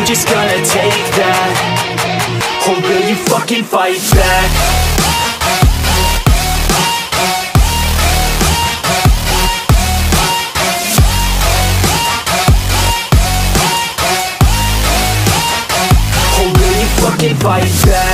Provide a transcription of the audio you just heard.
just gonna take that? Or will you fucking fight back? Or will you fucking fight back?